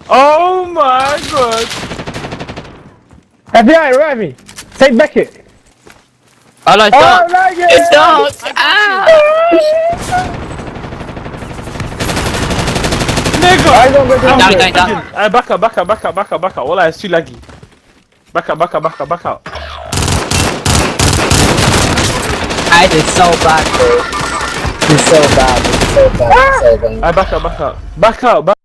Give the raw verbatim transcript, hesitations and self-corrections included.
Oh my god! F B I, revive me! Take Beckett! Oh no, it's Oh, dark! no, yeah. It's dark! Ah! Nigga! I don't go down Down, there. down, down. Uh, back up, back up, back up, back up, back up. Wallah, it's too laggy. Back up, back up, back up, back up. I did so bad, bro. He's so bad, he's so bad, he's so bad. Uh, back up, back up. Back up, back